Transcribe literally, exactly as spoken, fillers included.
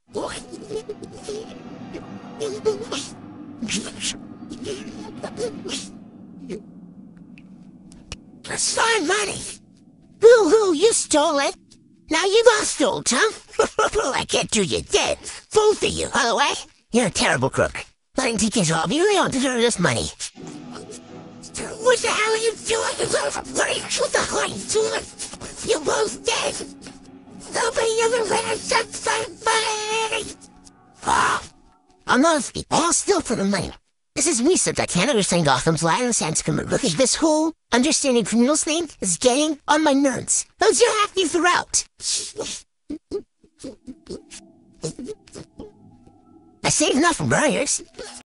That's fine money. Boo-hoo, you stole it. Now you lost, old chum. I can't do you dead. Both of you, Holloway. You're a terrible crook. Letting T K rob you, you don't deserve this money. What the hell are you doing? What the hell are you doing? You're both dead. Nobody ever ran such money. Oh, I'm not all still for the money. This is research. I can't understand Gotham's lie and sense. Look at this whole understanding criminal's name is getting on my nerves. Those are happy throughout. I saved enough from Briars.